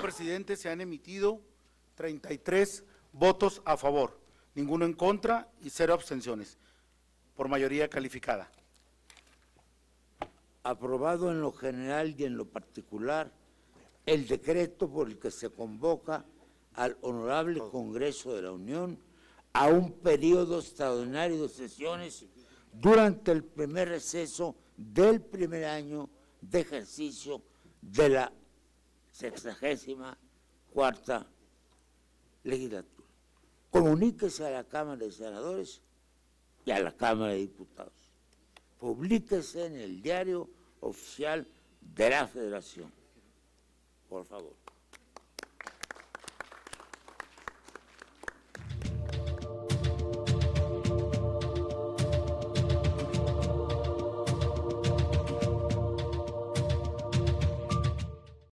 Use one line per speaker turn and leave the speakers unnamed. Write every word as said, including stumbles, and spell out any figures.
presidente, se han emitido treinta y tres votos a favor, ninguno en contra y cero abstenciones, por mayoría calificada.
Aprobado en lo general y en lo particular el decreto por el que se convoca al Honorable Congreso de la Unión a un periodo extraordinario de sesiones durante el primer receso del primer año de ejercicio de la sexagésima cuarta legislatura. Comuníquese a la Cámara de Senadores y a la Cámara de Diputados. Publíquese en el Diario Oficial de la Federación, por favor.